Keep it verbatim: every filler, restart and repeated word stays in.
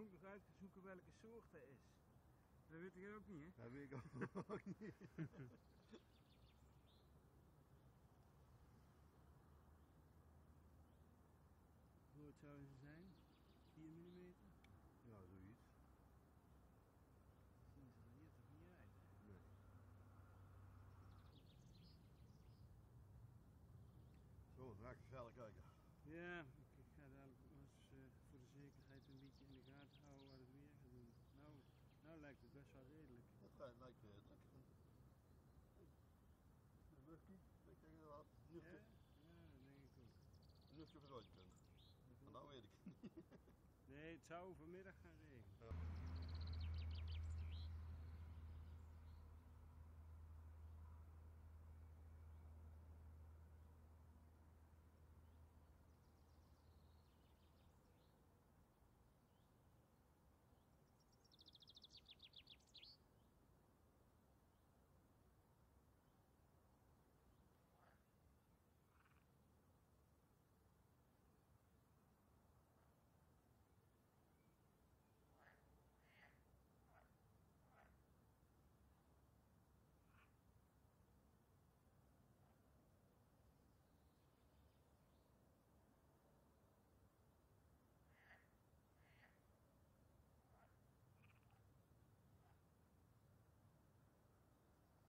moet nog uit zoeken welke soort dat is. Dat weet ik ook niet, hè? Dat weet ik ook niet. Hoe groot zouden ze zijn? vier millimeter? Ja, zoiets. Zien ze er hier toch niet uit? Nee. Zo, dan ga ik verder kijken. Ja, ik, ik ga dadelijk ook nog eens uh, voor de zekerheid een beetje in de gaten houden wat het weer gaat doen. Nou, nou lijkt het best wel redelijk. Dat lijkt redelijk. Een luchtje, ik denk dat wat. Ja, ja, dat denk ik ook. Een luchtje vooruit kunnen. Maar nou weet ik het niet. Nee, het zou vanmiddag gaan regenen. Ja.